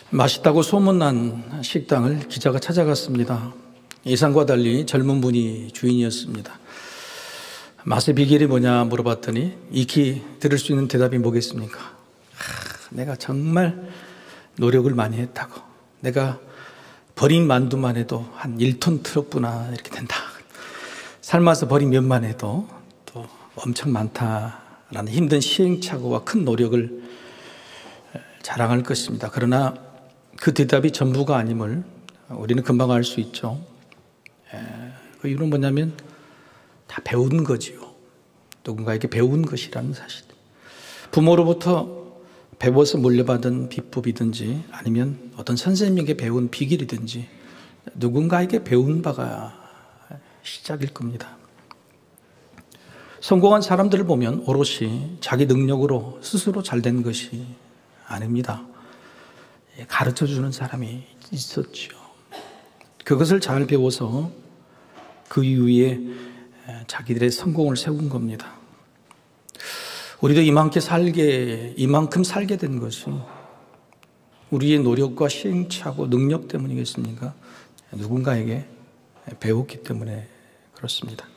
맛있다고 소문난 식당을 기자가 찾아갔습니다. 예상과 달리 젊은 분이 주인이었습니다. 맛의 비결이 뭐냐 물어봤더니 익히 들을 수 있는 대답이 뭐겠습니까? 내가 정말 노력을 많이 했다고. 내가 버린 만두만 해도 한 1톤 트럭분나 이렇게 된다. 삶아서 버린 면만 해도 또 엄청 많다라는 힘든 시행착오와 큰 노력을 자랑할 것입니다. 그러나 그 대답이 전부가 아님을 우리는 금방 알 수 있죠. 그 이유는 뭐냐면 다 배운 거지요. 누군가에게 배운 것이라는 사실. 부모로부터 배워서 물려받은 비법이든지 아니면 어떤 선생님에게 배운 비결이든지 누군가에게 배운 바가 시작일 겁니다. 성공한 사람들을 보면 오롯이 자기 능력으로 스스로 잘된 것이 아닙니다. 가르쳐주는 사람이 있었죠. 그것을 잘 배워서 그 이후에 자기들의 성공을 세운 겁니다. 우리도 이만큼 살게 된 것은 우리의 노력과 시행착오, 능력 때문이겠습니까? 누군가에게 배웠기 때문에 그렇습니다.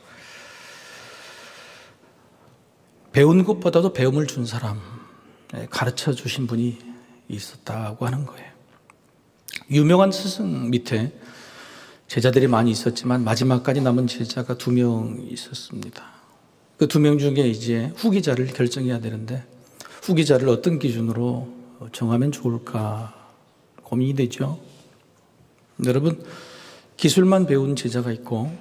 배운 것보다도 배움을 준 사람, 가르쳐 주신 분이 있었다고 하는 거예요. 유명한 스승 밑에 제자들이 많이 있었지만 마지막까지 남은 제자가 2명 있었습니다. 그 2명 중에 이제 후기자를 결정해야 되는데 후기자를 어떤 기준으로 정하면 좋을까 고민이 되죠. 여러분, 기술만 배운 제자가 있고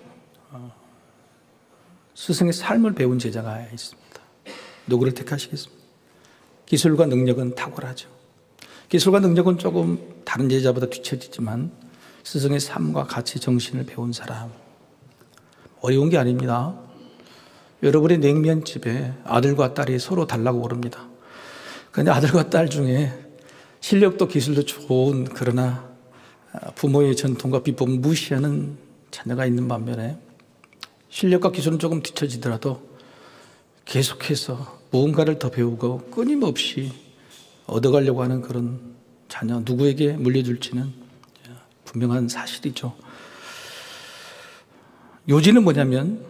스승의 삶을 배운 제자가 있습니다. 누구를 택하시겠습니까? 기술과 능력은 탁월하죠. 기술과 능력은 조금 다른 제자보다 뒤처지지만 스승의 삶과 가치, 정신을 배운 사람, 어려운 게 아닙니다. 여러분의 냉면집에 아들과 딸이 서로 달라고 그럽니다. 그런데 아들과 딸 중에 실력도 기술도 좋은, 그러나 부모의 전통과 비법을 무시하는 자녀가 있는 반면에 실력과 기술은 조금 뒤처지더라도 계속해서 무언가를 더 배우고 끊임없이 얻어가려고 하는 그런 자녀, 누구에게 물려줄지는 분명한 사실이죠. 요지는 뭐냐면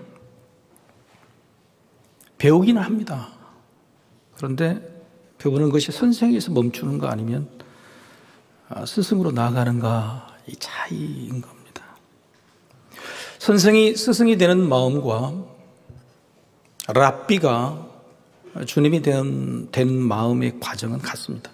배우기는 합니다. 그런데 배우는 것이 선생에서 멈추는 거 아니면 스승으로 나아가는가, 이 차이인 겁니다. 스승이 되는 마음과 랍비가 주님이 되는 마음의 과정은 같습니다.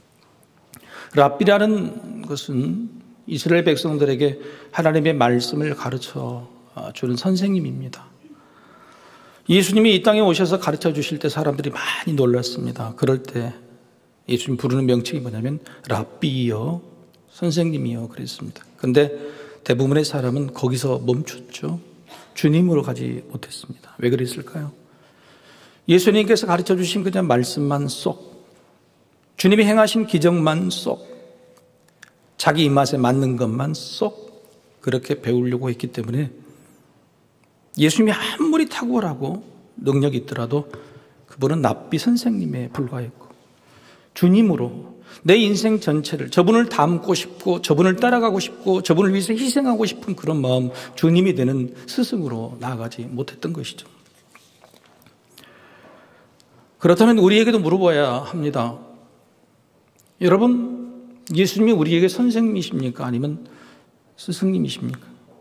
랍비라는 것은 이스라엘 백성들에게 하나님의 말씀을 가르쳐 주는 선생님입니다. 예수님이 이 땅에 오셔서 가르쳐 주실 때 사람들이 많이 놀랐습니다. 그럴 때 예수님 부르는 명칭이 뭐냐면 랍비요, 선생님이요 그랬습니다. 그런데 대부분의 사람은 거기서 멈췄죠. 주님으로 가지 못했습니다. 왜 그랬을까요? 예수님께서 가르쳐 주신 그냥 말씀만 쏙, 주님이 행하신 기적만 쏙, 자기 입맛에 맞는 것만 쏙 그렇게 배우려고 했기 때문에 예수님이 아무리 탁월하고 능력이 있더라도 그분은 랍비 선생님에 불과했고 주님으로 내 인생 전체를 저분을 닮고 싶고 저분을 따라가고 싶고 저분을 위해서 희생하고 싶은 그런 마음, 주님이 되는 스승으로 나아가지 못했던 것이죠. 그렇다면 우리에게도 물어봐야 합니다. 여러분, 예수님이 우리에게 선생님이십니까? 아니면 스승님이십니까?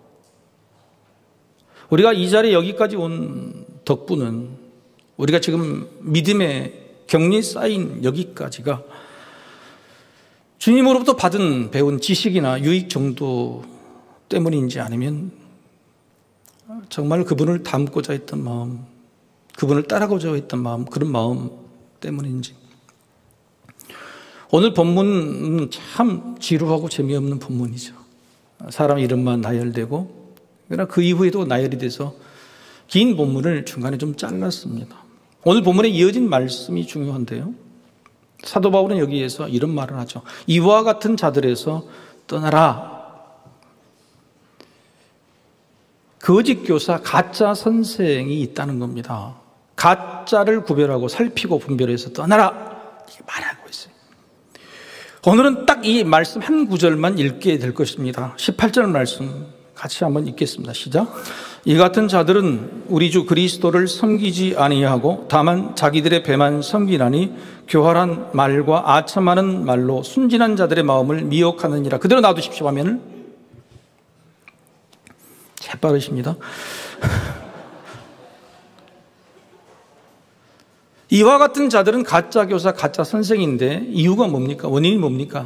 우리가 이 자리에 여기까지 온 덕분은 우리가 지금 믿음의 격리 쌓인 여기까지가 주님으로부터 배운 지식이나 유익 정도 때문인지 아니면 정말 그분을 닮고자 했던 마음, 그분을 따라가고자 했던 마음, 그런 마음 때문인지. 오늘 본문은 참 지루하고 재미없는 본문이죠. 사람 이름만 나열되고, 그러나 그 이후에도 나열이 돼서 긴 본문을 중간에 좀 잘랐습니다. 오늘 본문에 이어진 말씀이 중요한데요. 사도 바울은 여기에서 이런 말을 하죠. 이와 같은 자들에서 떠나라. 거짓 교사, 가짜 선생이 있다는 겁니다. 가짜를 구별하고 살피고 분별해서 떠나라. 이렇게 말하고 있어요. 오늘은 딱 이 말씀 한 구절만 읽게 될 것입니다. 18절 말씀 같이 한번 읽겠습니다. 시작. 이 같은 자들은 우리 주 그리스도를 섬기지 아니하고 다만 자기들의 배만 섬기나니 교활한 말과 아첨하는 말로 순진한 자들의 마음을 미혹하느니라. 그대로 놔두십시오. 화면을. 재빠르십니다. 이와 같은 자들은 가짜 교사, 가짜 선생인데 이유가 뭡니까? 원인이 뭡니까?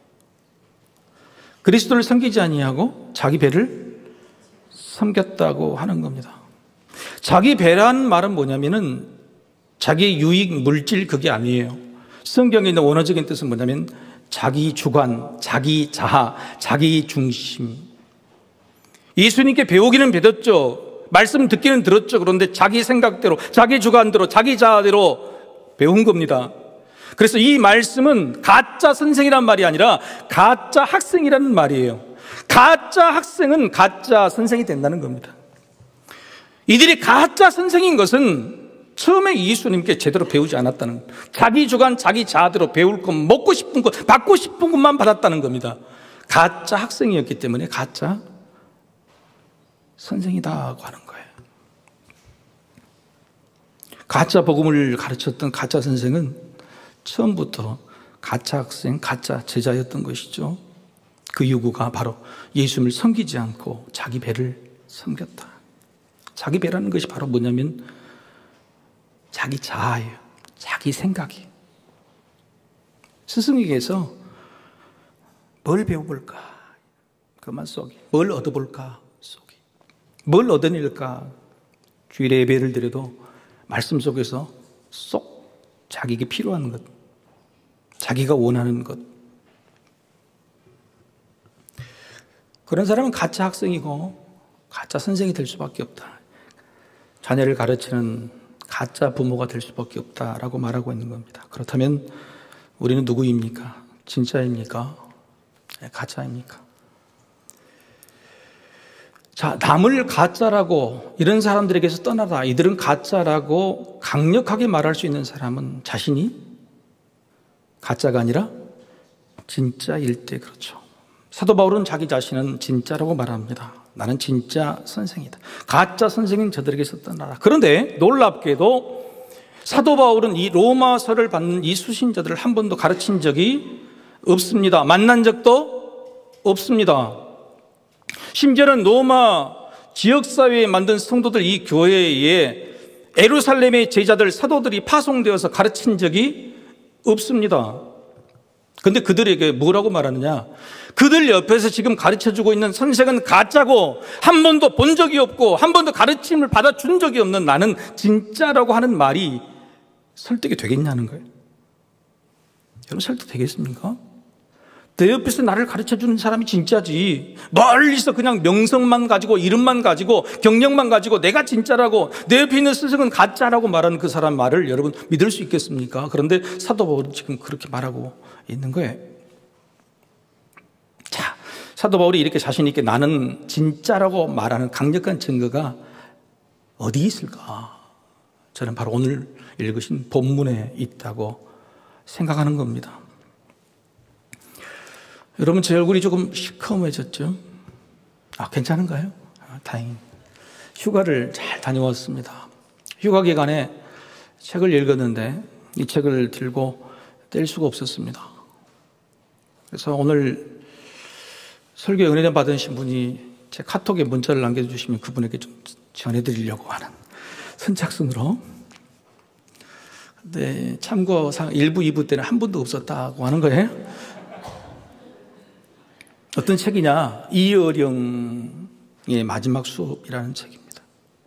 그리스도를 섬기지 아니하고 자기 배를 섬겼다고 하는 겁니다. 자기 배라는 말은 뭐냐면은 자기 유익, 물질 그게 아니에요. 성경에 있는 원어적인 뜻은 뭐냐면 자기 주관, 자기 자아, 자기 중심. 예수님께 배우기는 배웠죠. 말씀 듣기는 들었죠. 그런데 자기 생각대로, 자기 주관대로, 자기 자아대로 배운 겁니다. 그래서 이 말씀은 가짜 선생이란 말이 아니라 가짜 학생이라는 말이에요. 가짜 학생은 가짜 선생이 된다는 겁니다. 이들이 가짜 선생인 것은 처음에 예수님께 제대로 배우지 않았다는 겁니다. 자기 주관, 자기 자아대로 배울 것, 먹고 싶은 것, 받고 싶은 것만 받았다는 겁니다. 가짜 학생이었기 때문에 가짜 선생이다고 하는 거예요. 가짜 복음을 가르쳤던 가짜 선생은 처음부터 가짜 학생, 가짜 제자였던 것이죠. 그 요구가 바로 예수님을 섬기지 않고 자기 배를 섬겼다. 자기 배라는 것이 바로 뭐냐면 자기 자아예요. 자기 생각이에요. 스승에게서 뭘 배워볼까? 그만 속이. 뭘 얻어볼까? 속이. 뭘 얻어낼까? 주일에 예배를 드려도 말씀 속에서 쏙 자기에게 필요한 것, 자기가 원하는 것. 그런 사람은 가짜 학생이고 가짜 선생이 될 수밖에 없다. 자녀를 가르치는 가짜 부모가 될 수밖에 없다라고 말하고 있는 겁니다. 그렇다면 우리는 누구입니까? 진짜입니까? 가짜입니까? 자, 남을 가짜라고 이런 사람들에게서 떠나라. 이들은 가짜라고 강력하게 말할 수 있는 사람은 자신이 가짜가 아니라 진짜일 때 그렇죠. 사도 바울은 자기 자신은 진짜라고 말합니다. 나는 진짜 선생이다. 가짜 선생인 저들에게서 떠나라. 그런데 놀랍게도 사도 바울은 이 로마서를 받는 이 수신자들을 한 번도 가르친 적이 없습니다. 만난 적도 없습니다. 심지어는 로마 지역사회에 만든 성도들 이 교회에 예루살렘의 제자들, 사도들이 파송되어서 가르친 적이 없습니다. 그런데 그들에게 뭐라고 말하느냐? 그들 옆에서 지금 가르쳐주고 있는 선생은 가짜고 한 번도 본 적이 없고 한 번도 가르침을 받아준 적이 없는 나는 진짜라고 하는 말이 설득이 되겠냐는 거예요. 여러분 설득 되겠습니까? 내 옆에서 나를 가르쳐주는 사람이 진짜지, 멀리서 그냥 명성만 가지고 이름만 가지고 경력만 가지고 내가 진짜라고 내 옆에 있는 스승은 가짜라고 말하는 그 사람 말을 여러분 믿을 수 있겠습니까? 그런데 사도 바울은 지금 그렇게 말하고 있는 거예요. 자, 사도 바울이 이렇게 자신 있게 나는 진짜라고 말하는 강력한 증거가 어디 있을까? 저는 바로 오늘 읽으신 본문에 있다고 생각하는 겁니다. 여러분 제 얼굴이 조금 시커매졌죠? 괜찮은가요? 다행히 휴가를 잘 다녀왔습니다. 휴가 기간에 책을 읽었는데 이 책을 들고 뗄 수가 없었습니다. 그래서 오늘 설교 은혜를 받으신 분이 제 카톡에 문자를 남겨주시면 그분에게 좀 전해드리려고 하는 선착순으로. 근데 참고상 1부, 2부 때는 한 분도 없었다고 하는 거예요. 어떤 책이냐? 이어령의 마지막 수업이라는 책입니다.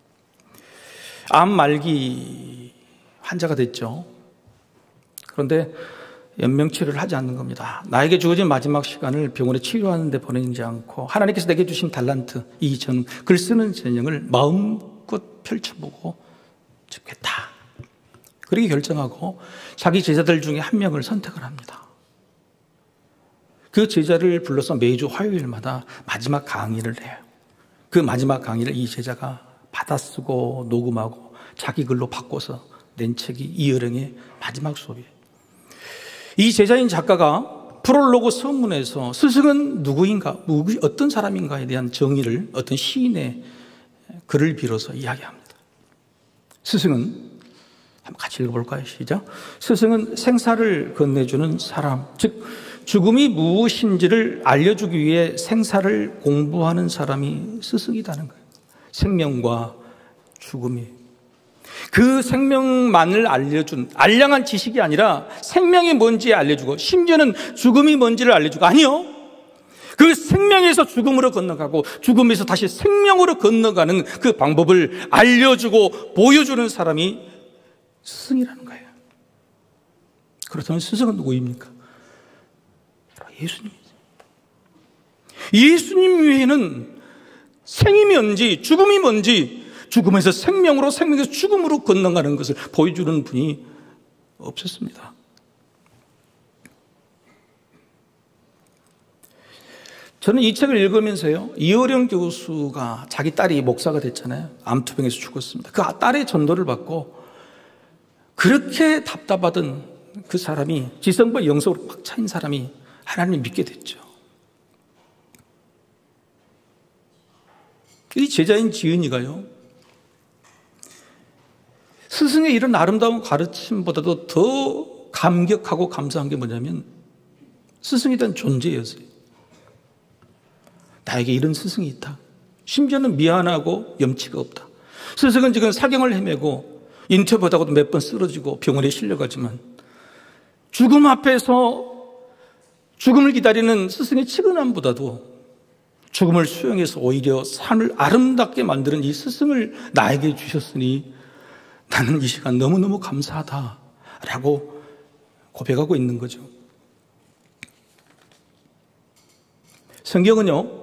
암 말기 환자가 됐죠. 그런데 연명치료를 하지 않는 겁니다. 나에게 주어진 마지막 시간을 병원에 치료하는 데 보내지 않고 하나님께서 내게 주신 달란트, 이 전, 글 쓰는 전형을 마음껏 펼쳐보고 죽겠다. 그렇게 결정하고 자기 제자들 중에 한 명을 선택을 합니다. 그 제자를 불러서 매주 화요일마다 마지막 강의를 해요. 그 마지막 강의를 이 제자가 받아쓰고 녹음하고 자기 글로 바꿔서 낸 책이 이어령의 마지막 수업이에요. 이 제자인 작가가 프롤로그 서문에서 스승은 누구인가, 어떤 사람인가에 대한 정의를 어떤 시인의 글을 빌어서 이야기합니다. 스승은, 한번 같이 읽어볼까요? 시작. 스승은 생사를 건네주는 사람, 즉 죽음이 무엇인지를 알려주기 위해 생사를 공부하는 사람이 스승이라는 거예요. 생명과 죽음이. 그 생명만을 알려준 알량한 지식이 아니라 생명이 뭔지 알려주고 심지어는 죽음이 뭔지를 알려주고, 아니요, 그 생명에서 죽음으로 건너가고 죽음에서 다시 생명으로 건너가는 그 방법을 알려주고 보여주는 사람이 스승이라는 거예요. 그렇다면 스승은 누구입니까? 예수님이죠. 예수님 외에는 생이 뭔지 죽음이 뭔지, 죽음에서 생명으로, 생명에서 죽음으로 건너가는 것을 보여주는 분이 없었습니다. 저는 이 책을 읽으면서요, 이어령 교수가 자기 딸이 목사가 됐잖아요. 암투병에서 죽었습니다. 그 딸의 전도를 받고 그렇게 답답하던 그 사람이, 지성과 영성으로 꽉 차인 사람이 하나님을 믿게 됐죠. 이 제자인 지은이가요, 스승의 이런 아름다운 가르침보다도 더 감격하고 감사한 게 뭐냐면 스승에 대한 존재였어요. 나에게 이런 스승이 있다. 심지어는 미안하고 염치가 없다. 스승은 지금 사경을 헤매고 인터뷰하다가도 몇 번 쓰러지고 병원에 실려가지만 죽음 앞에서 죽음을 기다리는 스승의 치근함보다도 죽음을 수용해서 오히려 삶을 아름답게 만드는 이 스승을 나에게 주셨으니 나는 이 시간 너무너무 감사하다라고 고백하고 있는 거죠. 성경은요,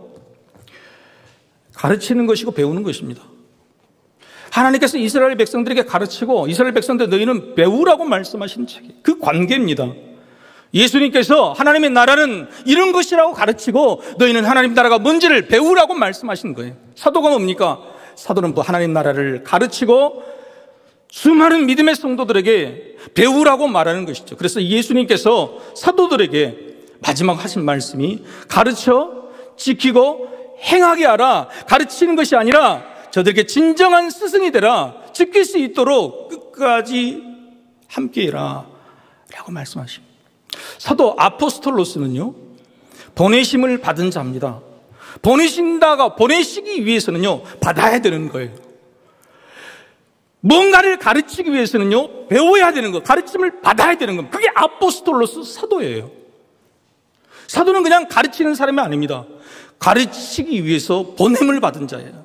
가르치는 것이고 배우는 것입니다. 하나님께서 이스라엘 백성들에게 가르치고 이스라엘 백성들 너희는 배우라고 말씀하신 책이 그 관계입니다. 예수님께서 하나님의 나라는 이런 것이라고 가르치고 너희는 하나님 나라가 뭔지를 배우라고 말씀하신 거예요. 사도가 뭡니까? 사도는 하나님 나라를 가르치고 수많은 믿음의 성도들에게 배우라고 말하는 것이죠. 그래서 예수님께서 사도들에게 마지막 하신 말씀이 가르쳐 지키고 행하게 하라. 가르치는 것이 아니라 저들에게 진정한 스승이 되라. 지킬 수 있도록 끝까지 함께해라 라고 말씀하십니다. 사도 아포스톨로스는요, 보내심을 받은 자입니다. 보내시기 위해서는요, 받아야 되는 거예요. 뭔가를 가르치기 위해서는요, 배워야 되는 거, 가르침을 받아야 되는 겁니다. 그게 아포스톨로스, 사도예요. 사도는 그냥 가르치는 사람이 아닙니다. 가르치기 위해서 보냄을 받은 자예요.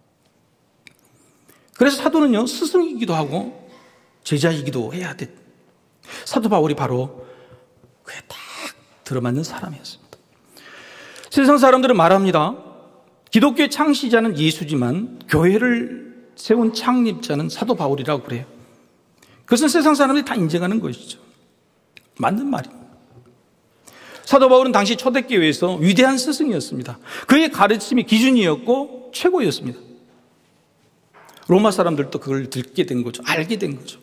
그래서 사도는요, 스승이기도 하고 제자이기도 해야 돼. 사도 바울이 바로 그에 딱 들어맞는 사람이었습니다. 세상 사람들은 말합니다. 기독교의 창시자는 예수지만 교회를 세운 창립자는 사도 바울이라고 그래요. 그것은 세상 사람들이 다 인정하는 것이죠. 맞는 말입니다. 사도 바울은 당시 초대교회에서 위대한 스승이었습니다. 그의 가르침이 기준이었고 최고였습니다. 로마 사람들도 그걸 듣게 된 거죠. 알게 된 거죠.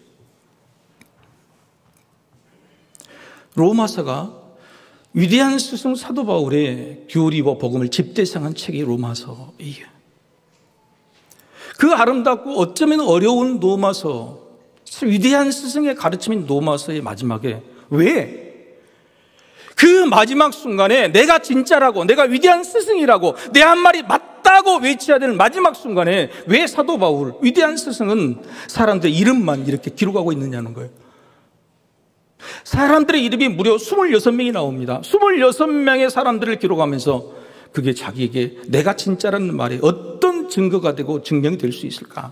로마서가 위대한 스승 사도 바울의 교리와 복음을 집대성한 책이 로마서이에요. 그 아름답고 어쩌면 어려운 로마서, 위대한 스승의 가르침인 로마서의 마지막에 왜 그 마지막 순간에 내가 진짜라고, 내가 위대한 스승이라고, 내 한 말이 맞다고 외쳐야 되는 마지막 순간에 왜 사도 바울, 위대한 스승은 사람들의 이름만 이렇게 기록하고 있느냐는 거예요. 사람들의 이름이 무려 26명이 나옵니다. 26명의 사람들을 기록하면서 그게 자기에게 내가 진짜라는 말에 어떤 증거가 되고 증명이 될 수 있을까?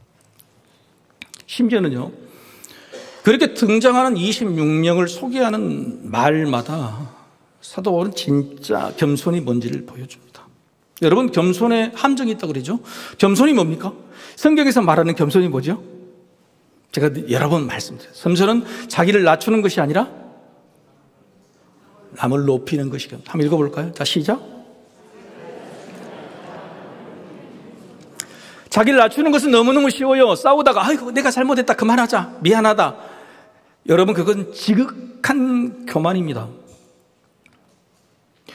심지어는요, 그렇게 등장하는 26명을 소개하는 말마다 사도 바울은 진짜 겸손이 뭔지를 보여줍니다. 여러분, 겸손에 함정이 있다고 그러죠? 겸손이 뭡니까? 성경에서 말하는 겸손이 뭐죠? 제가 여러 번 말씀드렸어요. 겸손은 자기를 낮추는 것이 아니라 남을 높이는 것이거든요. 한번 읽어볼까요? 자, 시작. 자기를 낮추는 것은 너무너무 쉬워요. 싸우다가 아이고 내가 잘못했다, 그만하자, 미안하다. 여러분, 그건 지극한 교만입니다.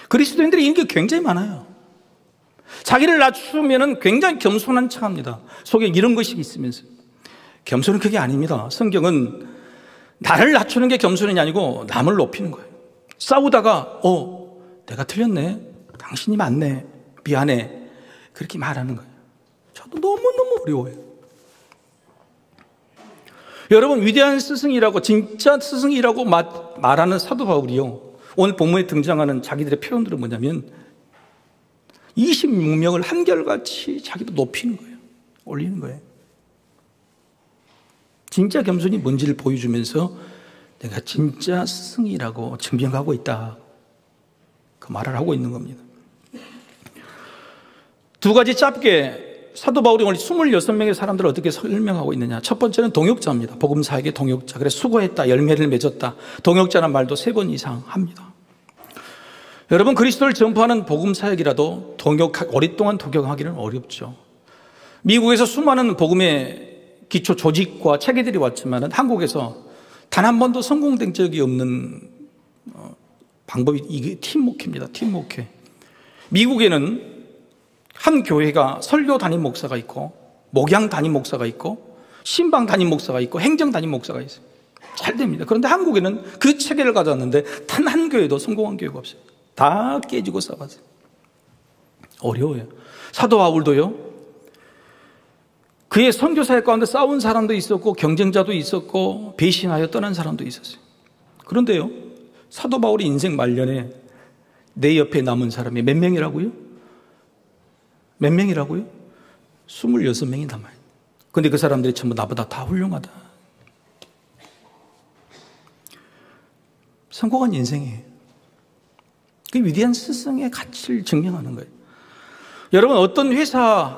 그리스도인들이 인기가 굉장히 많아요. 자기를 낮추면 굉장히 겸손한 척합니다. 속에 이런 것이 있으면서. 겸손은 그게 아닙니다. 성경은 나를 낮추는 게 겸손이 아니고 남을 높이는 거예요. 싸우다가 내가 틀렸네, 당신이 맞네, 미안해, 그렇게 말하는 거예요. 저도 너무너무 어려워요. 여러분, 위대한 스승이라고, 진짜 스승이라고 말하는 사도 바울이요, 오늘 본문에 등장하는 자기들의 표현들은 뭐냐면 26명을 한결같이 자기도 높이는 거예요. 올리는 거예요. 진짜 겸손이 뭔지를 보여주면서 내가 진짜 스승이라고 증명하고 있다, 그 말을 하고 있는 겁니다. 두 가지 짧게 사도 바울이 오늘 26명의 사람들을 어떻게 설명하고 있느냐. 첫 번째는 동역자입니다. 복음사역의 동역자. 그래서 수고했다, 열매를 맺었다. 동역자란 말도 3번 이상 합니다. 여러분, 그리스도를 전파하는 복음사역이라도 오랫동안 동역하기는 어렵죠. 미국에서 수많은 복음의 기초 조직과 체계들이 왔지만 한국에서 단 한 번도 성공된 적이 없는 방법이 이게 팀목회입니다. 팀목회. 미국에는 한 교회가 설교 담임 목사가 있고, 목양 담임 목사가 있고, 신방 담임 목사가 있고, 행정 담임 목사가 있어요. 잘 됩니다. 그런데 한국에는 그 체계를 가져왔는데 단 한 교회도 성공한 교회가 없어요. 다 깨지고 싸웠어요. 어려워요. 사도 바울도요, 그의 선교사역 가운데 싸운 사람도 있었고, 경쟁자도 있었고, 배신하여 떠난 사람도 있었어요. 그런데요, 사도 바울의 인생 말년에 내 옆에 남은 사람이 몇 명이라고요? 몇 명이라고요? 26명이 남아요. 그런데 그 사람들이 전부 나보다 다 훌륭하다. 성공한 인생이에요. 그 위대한 스승의 가치를 증명하는 거예요. 여러분, 어떤 회사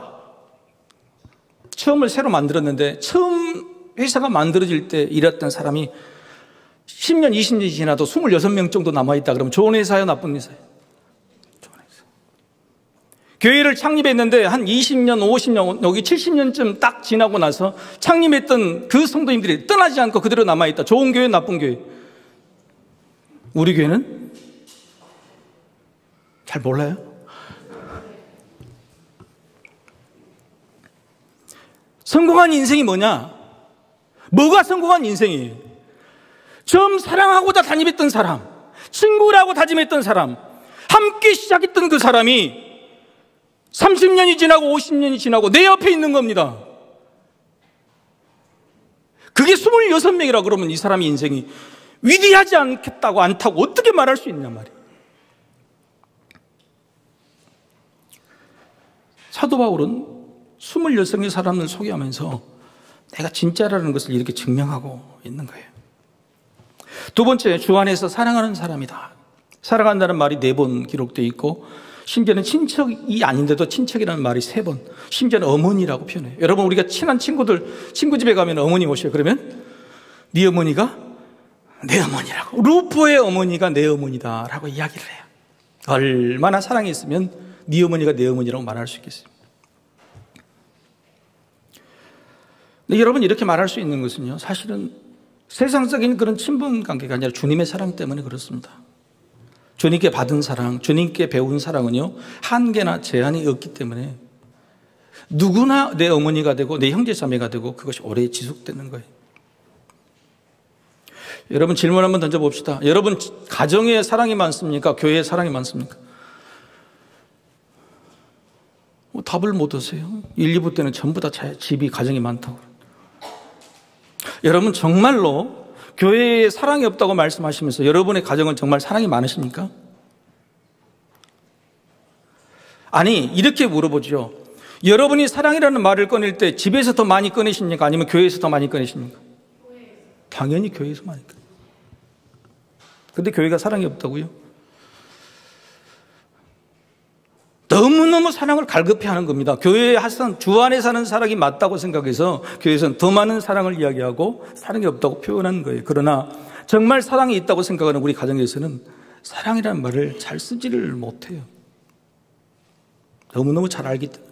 처음을 새로 만들었는데 처음 회사가 만들어질 때 일했던 사람이 10년, 20년이 지나도 26명 정도 남아있다 그러면 좋은 회사예요, 나쁜 회사예요? 좋은 회사. 교회를 창립했는데 한 20년, 50년, 여기 70년쯤 딱 지나고 나서 창립했던 그 성도님들이 떠나지 않고 그대로 남아있다. 좋은 교회, 나쁜 교회? 우리 교회는 잘 몰라요. 성공한 인생이 뭐냐? 뭐가 성공한 인생이에요? 처음 사랑하고자 다짐했던 사람, 친구라고 다짐했던 사람, 함께 시작했던 그 사람이 30년이 지나고 50년이 지나고 내 옆에 있는 겁니다. 그게 26명이라 그러면 이 사람의 인생이 위대하지 않다고 어떻게 말할 수 있냐 말이에요. 사도 바울은 26명의 사람을 소개하면서 내가 진짜라는 것을 이렇게 증명하고 있는 거예요. 두 번째, 주 안에서 사랑하는 사람이다. 사랑한다는 말이 4번 기록되어 있고, 심지어는 친척이 아닌데도 친척이라는 말이 3번, 심지어는 어머니라고 표현해요. 여러분, 우리가 친한 친구 집에 가면 어머니 오셔요. 그러면 네 어머니가 내 어머니라고, 루포의 어머니가 내 어머니다라고 이야기를 해요. 얼마나 사랑했으면 네 어머니가 내 어머니라고 말할 수 있겠어요. 근데 여러분, 이렇게 말할 수 있는 것은요, 사실은 세상적인 그런 친분 관계가 아니라 주님의 사랑 때문에 그렇습니다. 주님께 받은 사랑, 주님께 배운 사랑은요, 한계나 제한이 없기 때문에 누구나 내 어머니가 되고 내 형제 자매가 되고 그것이 오래 지속되는 거예요. 여러분, 질문 한번 던져봅시다. 여러분, 가정에 사랑이 많습니까? 교회에 사랑이 많습니까? 답을 못 하세요. 1, 2부 때는 전부 다 집이 가정이 많다고. 여러분, 정말로 교회에 사랑이 없다고 말씀하시면서 여러분의 가정은 정말 사랑이 많으십니까? 아니, 이렇게 물어보죠. 여러분이 사랑이라는 말을 꺼낼 때 집에서 더 많이 꺼내십니까? 아니면 교회에서 더 많이 꺼내십니까? 당연히 교회에서 많이 꺼내요. 그런데 교회가 사랑이 없다고요? 너무너무 사랑을 갈급해하는 겁니다. 교회에 주 안에 사는 사랑이 맞다고 생각해서 교회에서는 더 많은 사랑을 이야기하고 사랑이 없다고 표현하는 거예요. 그러나 정말 사랑이 있다고 생각하는 우리 가정에서는 사랑이라는 말을 잘 쓰지를 못해요. 너무너무 잘 알기 때문에.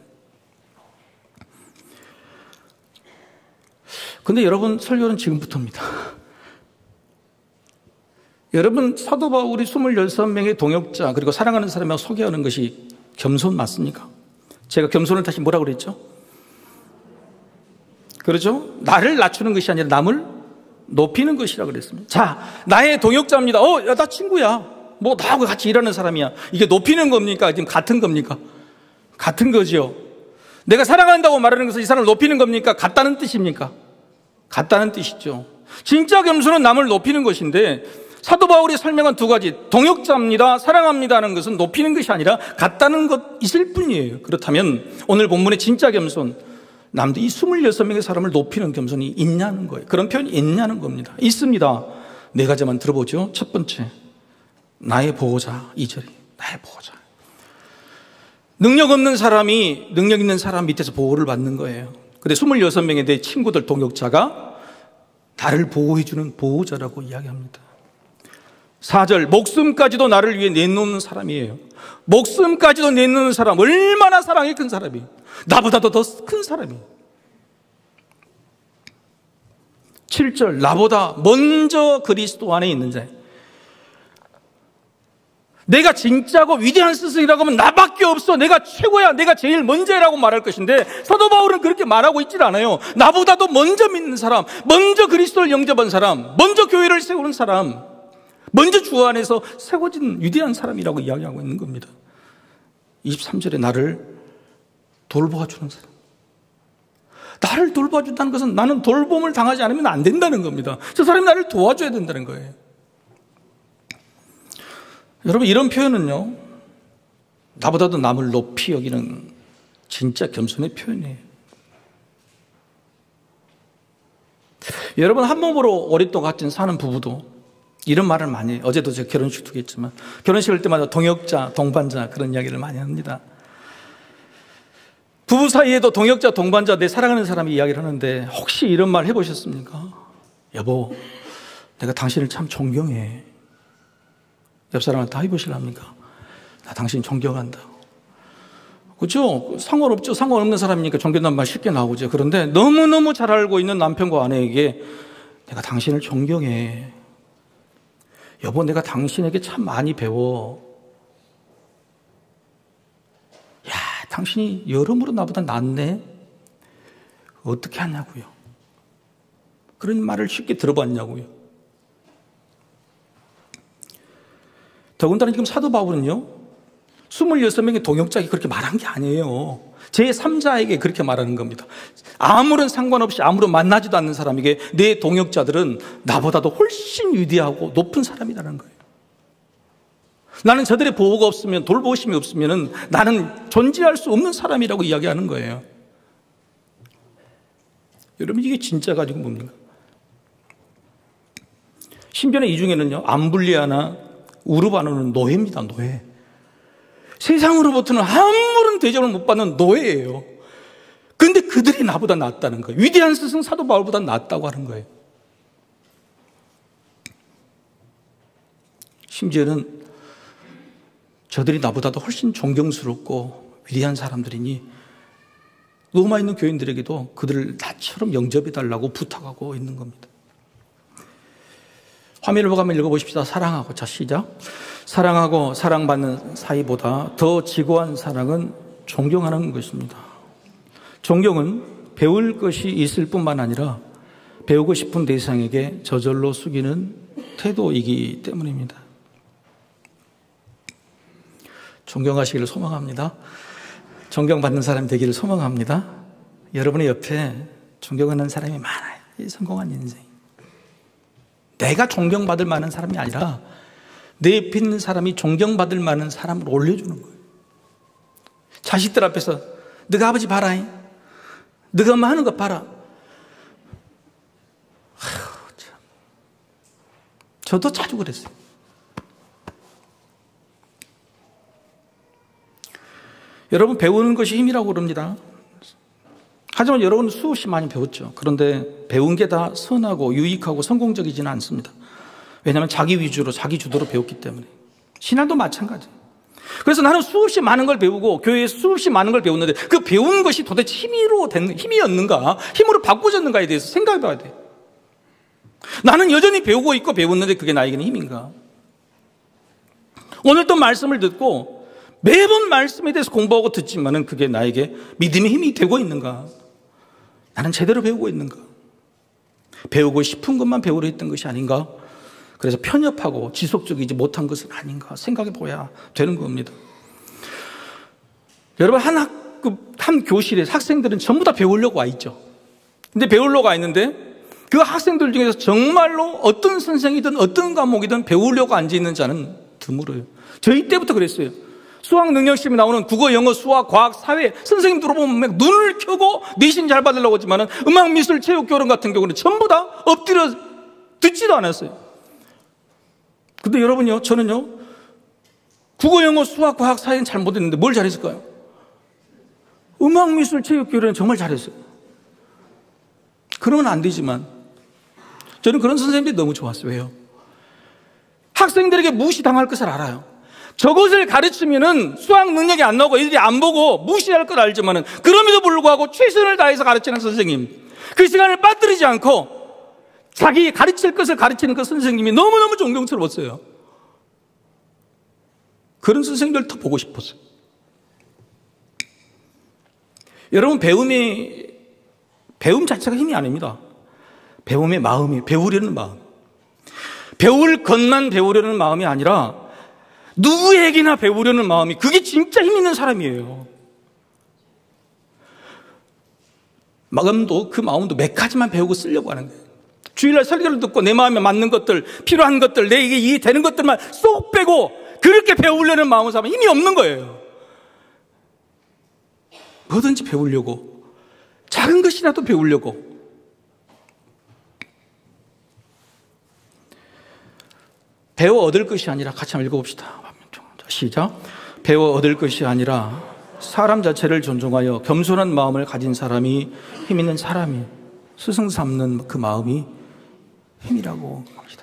근데 여러분, 설교는 지금부터입니다. 여러분, 사도 바울이 26명의 동역자 그리고 사랑하는 사람하고 소개하는 것이 겸손 맞습니까? 제가 겸손을 다시 뭐라고 그랬죠? 그렇죠? 나를 낮추는 것이 아니라 남을 높이는 것이라고 그랬습니다. 자, 나의 동역자입니다. 야, 나 친구야. 뭐 나하고 같이 일하는 사람이야. 이게 높이는 겁니까? 지금 같은 겁니까? 같은 거죠. 내가 사랑한다고 말하는 것은 이 사람을 높이는 겁니까? 같다는 뜻입니까? 같다는 뜻이죠. 진짜 겸손은 남을 높이는 것인데, 사도 바울이 설명한 두 가지, 동역자입니다, 사랑합니다 하는 것은 높이는 것이 아니라 같다는 것이실 뿐이에요. 그렇다면 오늘 본문의 진짜 겸손, 남도 이 26명의 사람을 높이는 겸손이 있냐는 거예요. 그런 표현이 있냐는 겁니다. 있습니다. 네 가지만 들어보죠. 첫 번째, 나의 보호자. 2절이 나의 보호자. 능력 없는 사람이 능력 있는 사람 밑에서 보호를 받는 거예요. 근데 26명의 내 친구들 동역자가 나를 보호해주는 보호자라고 이야기합니다. 4절, 목숨까지도 나를 위해 내놓는 사람이에요. 목숨까지도 내놓는 사람, 얼마나 사랑이 큰 사람이에요. 나보다도 더 큰 사람이에요. 7절, 나보다 먼저 그리스도 안에 있는 자. 내가 진짜고 위대한 스승이라고 하면 나밖에 없어. 내가 최고야. 내가 제일 먼저라고 말할 것인데, 사도 바울은 그렇게 말하고 있질 않아요. 나보다도 먼저 믿는 사람, 먼저 그리스도를 영접한 사람, 먼저 교회를 세우는 사람, 먼저 주 안에서 세워진 위대한 사람이라고 이야기하고 있는 겁니다. 23절에 나를 돌봐주는 사람. 나를 돌봐준다는 것은 나는 돌봄을 당하지 않으면 안 된다는 겁니다. 저 사람이 나를 도와줘야 된다는 거예요. 여러분, 이런 표현은요, 나보다도 남을 높이 여기는 진짜 겸손의 표현이에요. 여러분, 한 몸으로 오랫동안 같이 사는 부부도 이런 말을 많이 해요. 어제도 제가 결혼식 두겠지만, 결혼식 할 때마다 동역자, 동반자 그런 이야기를 많이 합니다. 부부 사이에도 동역자, 동반자, 내 사랑하는 사람이 이야기를 하는데, 혹시 이런 말 해보셨습니까? 여보, 내가 당신을 참 존경해. 옆 사람한테 다 해보실랍니까? 나 당신 존경한다. 그렇죠? 상관없죠. 상관없는 사람이니까 존경한다는 말 쉽게 나오죠. 그런데 너무너무 잘 알고 있는 남편과 아내에게 내가 당신을 존경해. 여보, 내가 당신에게 참 많이 배워. 야, 당신이 여러모로 나보다 낫네? 어떻게 하냐고요? 그런 말을 쉽게 들어봤냐고요? 더군다나 지금 사도 바울은요, 26명의 동역자에게 그렇게 말한 게 아니에요. 제3자에게 그렇게 말하는 겁니다. 아무런 상관없이 아무런 만나지도 않는 사람에게 내 동역자들은 나보다도 훨씬 위대하고 높은 사람이라는 거예요. 나는 저들의 보호가 없으면, 돌보심이 없으면 나는 존재할 수 없는 사람이라고 이야기하는 거예요. 여러분, 이게 진짜 가지고 뭡니까? 신변의 이 중에는요, 암블리아나 우르바노는 노예입니다. 노예. 세상으로부터는 아무런 대접을 못 받는 노예예요. 그런데 그들이 나보다 낫다는 거예요. 위대한 스승 사도 바울보다 낫다고 하는 거예요. 심지어는 저들이 나보다도 훨씬 존경스럽고 위대한 사람들이니 로마에 있는 교인들에게도 그들을 나처럼 영접해달라고 부탁하고 있는 겁니다. 화면을 보고 한번 읽어보십시다. 사랑하고. 자, 시작. 사랑하고 사랑받는 사이보다 더 지고한 사랑은 존경하는 것입니다. 존경은 배울 것이 있을 뿐만 아니라 배우고 싶은 대상에게 저절로 숙이는 태도이기 때문입니다. 존경하시기를 소망합니다. 존경받는 사람이 되기를 소망합니다. 여러분의 옆에 존경하는 사람이 많아요. 이 성공한 인생. 내가 존경받을 만한 사람이 아니라 내 옆에 있는 사람이 존경받을 만한 사람을 올려주는 거예요. 자식들 앞에서 너가 아버지 봐라. 너가 엄마 하는 거 봐라. 참. 저도 자주 그랬어요. 여러분, 배우는 것이 힘이라고 그럽니다. 하지만 여러분은 수없이 많이 배웠죠. 그런데 배운 게 다 선하고 유익하고 성공적이지는 않습니다. 왜냐하면 자기 위주로, 자기 주도로 배웠기 때문에. 신앙도 마찬가지예요. 그래서 나는 수없이 많은 걸 배우고 교회에서 수없이 많은 걸 배웠는데 그 배운 것이 도대체 힘이었는가, 힘으로 바꿔졌는가에 대해서 생각해 봐야 돼요. 나는 여전히 배우고 있고 배웠는데 그게 나에게는 힘인가? 오늘 또 말씀을 듣고 매번 말씀에 대해서 공부하고 듣지만은 그게 나에게 믿음의 힘이 되고 있는가? 나는 제대로 배우고 있는가? 배우고 싶은 것만 배우려 했던 것이 아닌가? 그래서 편협하고 지속적이지 못한 것은 아닌가 생각해 봐야 되는 겁니다. 여러분, 한 교실에 학생들은 전부 다 배우려고 와 있죠. 근데 배우려고 와 있는데 그 학생들 중에서 정말로 어떤 선생이든 어떤 과목이든 배우려고 앉아있는 자는 드물어요. 저희 때부터 그랬어요. 수학 능력 시험에 나오는 국어, 영어, 수학, 과학, 사회 선생님 들어보면 막 눈을 켜고 내신 잘 받으려고 하지만 음악, 미술, 체육, 교련 같은 경우는 전부 다 엎드려 듣지도 않았어요. 근데 여러분요, 저는요, 국어, 영어, 수학, 과학, 사회는 잘 못했는데 뭘 잘했을까요? 음악, 미술, 체육, 교련은 정말 잘했어요. 그러면 안 되지만 저는 그런 선생님들이 너무 좋았어요. 왜요? 학생들에게 무시당할 것을 알아요. 저것을 가르치면은 수학 능력이 안 나오고 애들이 안 보고 무시할 걸 알지만은 그럼에도 불구하고 최선을 다해서 가르치는 선생님, 그 시간을 빠뜨리지 않고 자기 가르칠 것을 가르치는 그 선생님이 너무너무 존경스러웠어요. 그런 선생님들 더 보고 싶었어요. 여러분, 배움 자체가 힘이 아닙니다. 배움의 마음이, 배우려는 마음. 배울 것만 배우려는 마음이 아니라 누구에게나 배우려는 마음이, 그게 진짜 힘 있는 사람이에요. 그 마음도 몇 가지만 배우고 쓰려고 하는 거예요. 주일날 설교를 듣고 내 마음에 맞는 것들, 필요한 것들, 내게 이해되는 것들만 쏙 빼고 그렇게 배우려는 마음은 사람 힘이 없는 거예요. 뭐든지 배우려고, 작은 것이라도 배우려고. 배워 얻을 것이 아니라, 같이 한번 읽어봅시다. 시작. 배워 얻을 것이 아니라 사람 자체를 존중하여 겸손한 마음을 가진 사람이, 힘 있는 사람이 스승 삼는 그 마음이 힘이라고 합니다.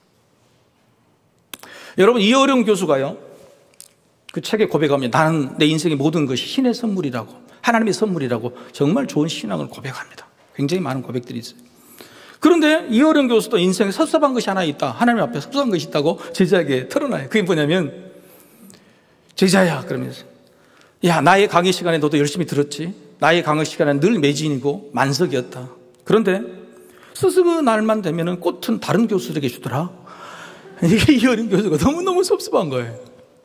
여러분, 이어령 교수가요, 그 책에 고백합니다. 나는 내 인생의 모든 것이 신의 선물이라고, 하나님의 선물이라고 정말 좋은 신앙을 고백합니다. 굉장히 많은 고백들이 있어요. 그런데 이어령 교수도 인생에 섭섭한 것이 하나 있다, 하나님 앞에 섭섭한 것이 있다고 제자에게 털어놔요. 그게 뭐냐면, 제자야, 그러면서, 야, 나의 강의 시간에 너도 열심히 들었지? 나의 강의 시간에는 늘 매진이고 만석이었다. 그런데 스승의 날만 되면은 꽃은 다른 교수들에게 주더라. 이게 이어령 교수가 너무너무 섭섭한 거예요.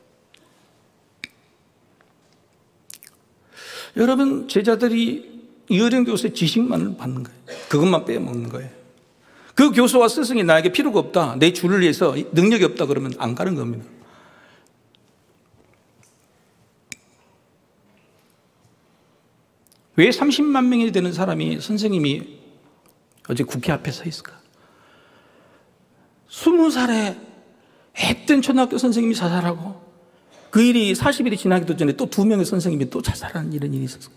여러분, 제자들이 이어령 교수의 지식만을 받는 거예요. 그것만 빼먹는 거예요. 그 교수와 스승이 나에게 필요가 없다, 내 줄을 위해서 능력이 없다 그러면 안 가는 겁니다. 왜 30만 명이 되는 사람이, 선생님이 어제 국회 앞에 서 있을까? 20살에 앳된 초등학교 선생님이 자살하고 그 일이 40일이 지나기도 전에 또 2명의 선생님이 또 자살하는 이런 일이 있었어요.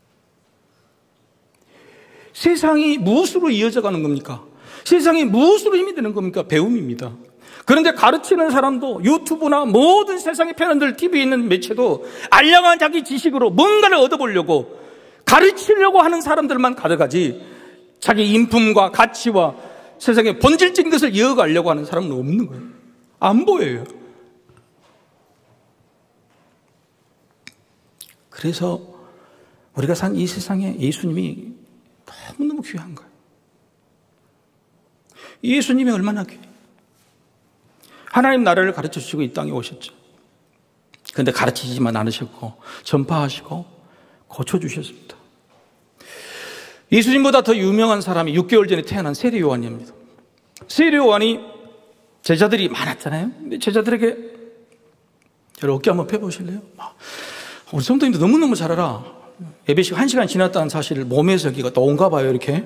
세상이 무엇으로 이어져 가는 겁니까? 세상이 무엇으로 힘이 되는 겁니까? 배움입니다. 그런데 가르치는 사람도 유튜브나 모든 세상의 패널들, TV에 있는 매체도 알량한 자기 지식으로 뭔가를 얻어보려고 가르치려고 하는 사람들만 가져가지, 자기 인품과 가치와 세상의 본질적인 것을 이어가려고 하는 사람은 없는 거예요. 안 보여요. 그래서 우리가 산 이 세상에 예수님이 너무너무 귀한 거예요. 예수님이 얼마나 귀해요. 하나님 나라를 가르쳐 주시고 이 땅에 오셨죠. 그런데 가르치지만 않으셨고 전파하시고 고쳐주셨습니다. 예수님보다 더 유명한 사람이 6개월 전에 태어난 세례 요한입니다. 세례 요한이 제자들이 많았잖아요. 근데 제자들에게, 여러분 어깨 한번 펴보실래요? 우리 성도님도 너무너무 잘 알아. 예배식 1시간 지났다는 사실을 몸에서 여기가 나온가 봐요. 이렇게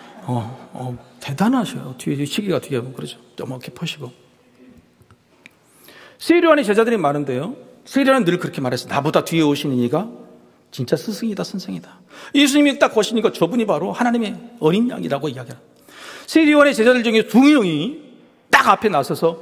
대단하셔요. 뒤에 시기가 뒤에 그러죠. 좀 어깨 펴시고. 세례 요한의 제자들이 많은데요, 세례 요한은 늘 그렇게 말했어요. 나보다 뒤에 오시는 이가 진짜 스승이다, 선생이다. 예수님이 딱 보시니까 저분이 바로 하나님의 어린 양이라고 이야기합니다. 세례 요한의 제자들 중에 2명이 딱 앞에 나서서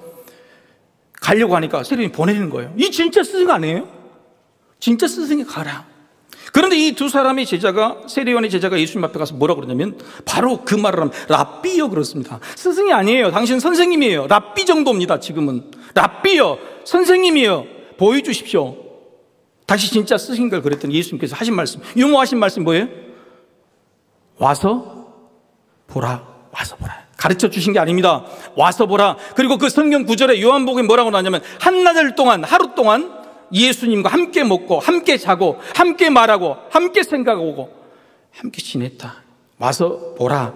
가려고 하니까 세례 요한이 보내는 거예요. 이 진짜 스승 아니에요? 진짜 스승이 가라. 그런데 이 두 사람의 제자가, 세례요한의 제자가 예수님 앞에 가서 뭐라고 그러냐면 바로 그 말을 하면 랍비요 그렇습니다. 스승이 아니에요. 당신 선생님이에요. 랍비 정도입니다. 지금은 랍비요, 선생님이요, 보여주십시오. 다시 진짜 스승인 걸 그랬더니 예수님께서 하신 말씀, 유모하신 말씀 뭐예요? 와서 보라. 와서 보라. 가르쳐 주신 게 아닙니다. 와서 보라. 그리고 그 성경 구절에 요한복음에 뭐라고 나오냐면 한나절 동안, 하루 동안 예수님과 함께 먹고 함께 자고 함께 말하고 함께 생각하고 함께 지냈다. 와서 보라.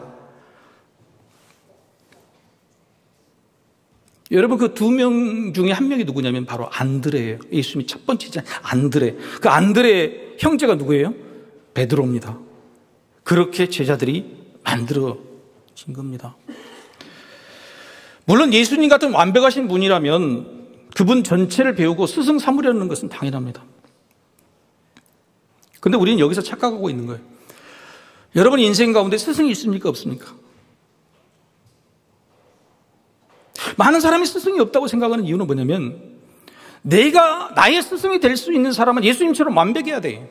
여러분, 그 두 명 중에 한 명이 누구냐면 바로 안드레예요. 예수님이 첫 번째 제자 안드레. 그 안드레 형제가 누구예요? 베드로입니다. 그렇게 제자들이 만들어진 겁니다. 물론 예수님 같은 완벽하신 분이라면 그분 전체를 배우고 스승 삼으려는 것은 당연합니다. 그런데 우리는 여기서 착각하고 있는 거예요. 여러분 인생 가운데 스승이 있습니까? 없습니까? 많은 사람이 스승이 없다고 생각하는 이유는 뭐냐면 내가 나의 스승이 될 수 있는 사람은 예수님처럼 완벽해야 돼.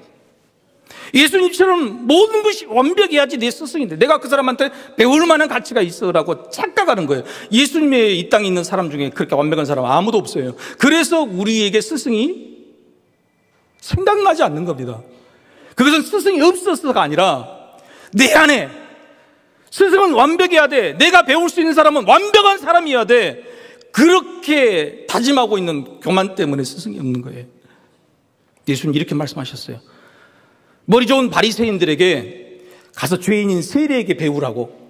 예수님처럼 모든 것이 완벽해야지 내 스승인데 내가 그 사람한테 배울 만한 가치가 있어라고 착각하는 거예요. 예수님의 이 땅에 있는 사람 중에 그렇게 완벽한 사람 아무도 없어요. 그래서 우리에게 스승이 생각나지 않는 겁니다. 그것은 스승이 없어서가 아니라 내 안에 스승은 완벽해야 돼. 내가 배울 수 있는 사람은 완벽한 사람이어야 돼. 그렇게 다짐하고 있는 교만 때문에 스승이 없는 거예요. 예수님 이렇게 말씀하셨어요. 머리 좋은 바리새인들에게 가서 죄인인 세리에게 배우라고.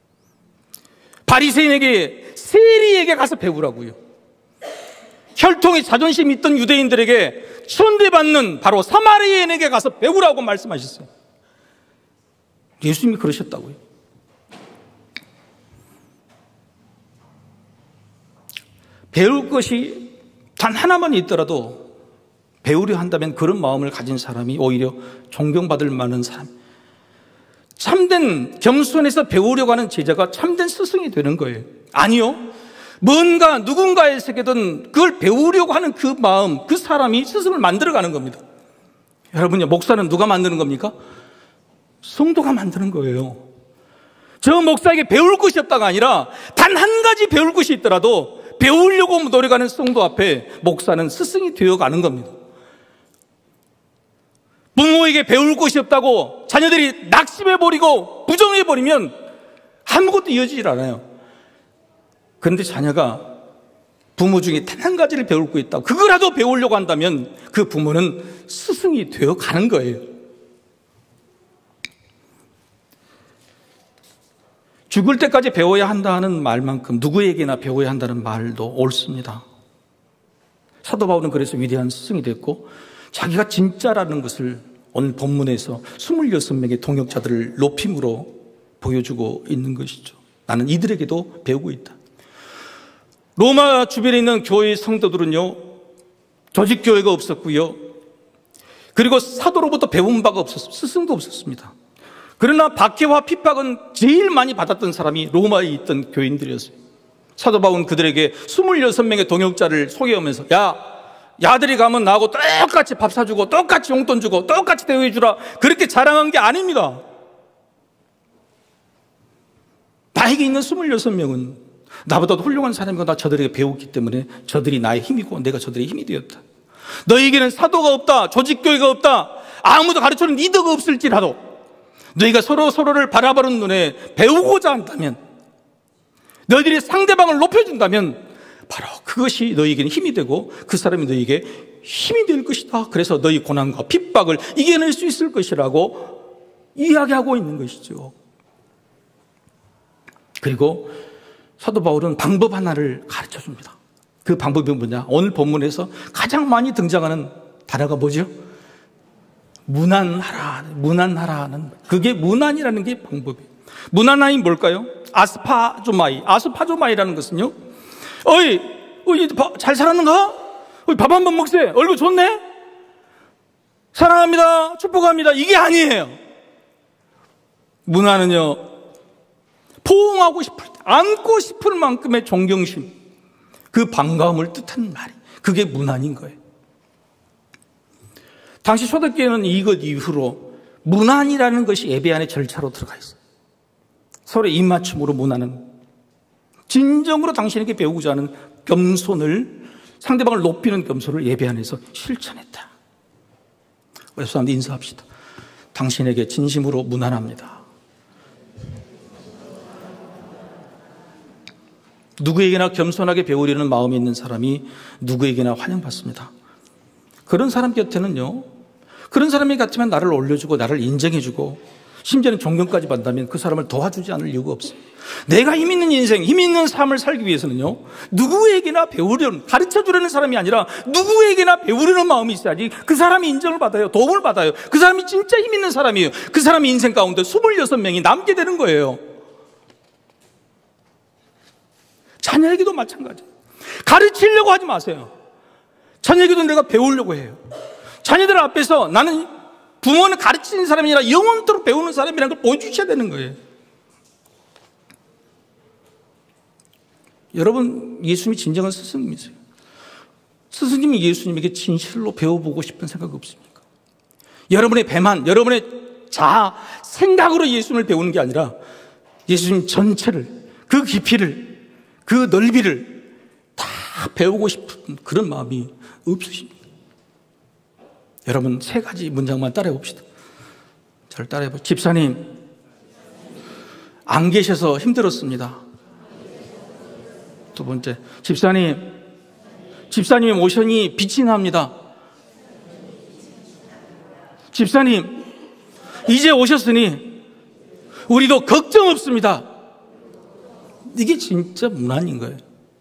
바리새인에게 세리에게 가서 배우라고요. 혈통에 자존심이 있던 유대인들에게 천대받는 바로 사마리아인에게 가서 배우라고 말씀하셨어요. 예수님이 그러셨다고요. 배울 것이 단 하나만 있더라도 배우려 한다면 그런 마음을 가진 사람이 오히려 존경받을 만한 사람. 참된 겸손해서 배우려고 하는 제자가 참된 스승이 되는 거예요. 아니요. 뭔가 누군가의 세계든 그걸 배우려고 하는 그 마음, 그 사람이 스승을 만들어가는 겁니다. 여러분요, 목사는 누가 만드는 겁니까? 성도가 만드는 거예요. 저 목사에게 배울 것이 없다가 아니라 단 한 가지 배울 것이 있더라도 배우려고 노력하는 성도 앞에 목사는 스승이 되어가는 겁니다. 부모에게 배울 것이 없다고 자녀들이 낙심해버리고 부정해버리면 아무것도 이어지질 않아요. 그런데 자녀가 부모 중에 단 한 가지를 배울 거 있다고 그거라도 배우려고 한다면 그 부모는 스승이 되어가는 거예요. 죽을 때까지 배워야 한다는 말만큼 누구에게나 배워야 한다는 말도 옳습니다. 사도 바울은 그래서 위대한 스승이 됐고 자기가 진짜라는 것을 오늘 본문에서 26명의 동역자들을 높임으로 보여주고 있는 것이죠. 나는 이들에게도 배우고 있다. 로마 주변에 있는 교회의 성도들은요, 조직교회가 없었고요. 그리고 사도로부터 배운 바가 없었습니다. 스승도 없었습니다. 그러나 박해와 핍박은 제일 많이 받았던 사람이 로마에 있던 교인들이었어요. 사도 바울은 그들에게 26명의 동역자를 소개하면서 야들이 가면 나하고 똑같이 밥 사주고 똑같이 용돈 주고 똑같이 대우해주라 그렇게 자랑한 게 아닙니다. 나에게 있는 26명은 나보다도 훌륭한 사람이고 나 저들에게 배웠기 때문에 저들이 나의 힘이고 내가 저들의 힘이 되었다. 너에게는 사도가 없다, 조직교회가 없다, 아무도 가르쳐주는 리더가 없을지라도 너희가 서로를 바라보는 눈에 배우고자 한다면, 너희들이 상대방을 높여준다면 바로 그것이 너희에게는 힘이 되고 그 사람이 너희에게 힘이 될 것이다. 그래서 너희 고난과 핍박을 이겨낼 수 있을 것이라고 이야기하고 있는 것이죠. 그리고 사도 바울은 방법 하나를 가르쳐줍니다. 그 방법이 뭐냐? 오늘 본문에서 가장 많이 등장하는 단어가 뭐죠? 무난하라는, 그게 무난이라는 게 방법이에요. 무난함이 뭘까요? 아스파조마이라는 것은요, 어이 잘 살았는가? 밥 한 번 먹세? 얼굴 좋네? 사랑합니다, 축복합니다, 이게 아니에요. 무난은요, 포옹하고 싶을 때, 안고 싶을 만큼의 존경심, 그 반가움을 뜻하는 말이, 그게 무난인 거예요. 당시 초대교회는 이것 이후로 문안이라는 것이 예배 안의 절차로 들어가 있어요. 서로 입맞춤으로 문안은 진정으로 당신에게 배우고자 하는 겸손을, 상대방을 높이는 겸손을 예배 안에서 실천했다. 우리 사람들 인사합시다. 당신에게 진심으로 문안합니다. 누구에게나 겸손하게 배우려는 마음이 있는 사람이 누구에게나 환영받습니다. 그런 사람 곁에는요, 그런 사람이 같으면 나를 올려주고 나를 인정해주고 심지어는 존경까지 받는다면 그 사람을 도와주지 않을 이유가 없습니다. 내가 힘 있는 인생, 힘 있는 삶을 살기 위해서는요, 누구에게나 배우려는, 가르쳐주려는 사람이 아니라 누구에게나 배우려는 마음이 있어야지 그 사람이 인정을 받아요. 도움을 받아요. 그 사람이 진짜 힘 있는 사람이에요. 그 사람이 인생 가운데 26명이 남게 되는 거예요. 자녀에게도 마찬가지예요. 가르치려고 하지 마세요. 자녀에게도 내가 배우려고 해요. 자녀들 앞에서 나는 부모는 가르치는 사람이 아니라 영원토록 배우는 사람이라는 걸 보여주셔야 되는 거예요. 여러분, 예수님이 진정한 스승님이세요. 스승님이 예수님에게 진실로 배워보고 싶은 생각 없습니까? 여러분의 배만, 여러분의 자아, 생각으로 예수님을 배우는 게 아니라 예수님 전체를, 그 깊이를, 그 넓이를 다 배우고 싶은 그런 마음이 없으십니까? 여러분, 3가지 문장만 따라해 봅시다. 잘 따라해 봅시다. 집사님, 안 계셔서 힘들었습니다. 2번째, 집사님이 오셔니 빛이 납니다. 집사님, 이제 오셨으니 우리도 걱정 없습니다. 이게 진짜 문안인 거예요.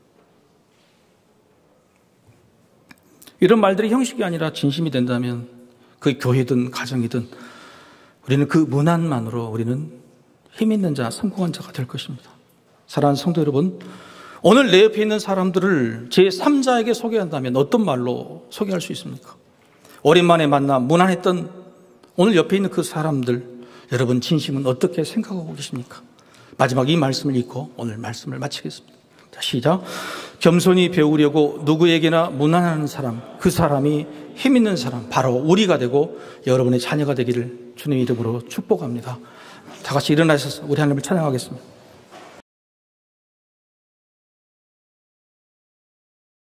이런 말들이 형식이 아니라 진심이 된다면 그 교회든 가정이든 우리는 그 문안만으로 우리는 힘 있는 자, 성공한 자가 될 것입니다. 사랑하는 성도 여러분, 오늘 내 옆에 있는 사람들을 제3자에게 소개한다면 어떤 말로 소개할 수 있습니까? 오랜만에 만나 무난했던 오늘 옆에 있는 그 사람들, 여러분 진심은 어떻게 생각하고 계십니까? 마지막 이 말씀을 읽고 오늘 말씀을 마치겠습니다. 자, 시작. 겸손히 배우려고 누구에게나 무난하는 사람, 그 사람이 힘 있는 사람, 바로 우리가 되고 여러분의 자녀가 되기를 주님의 이름으로 축복합니다. 다 같이 일어나셔서 우리 하나님을 찬양하겠습니다.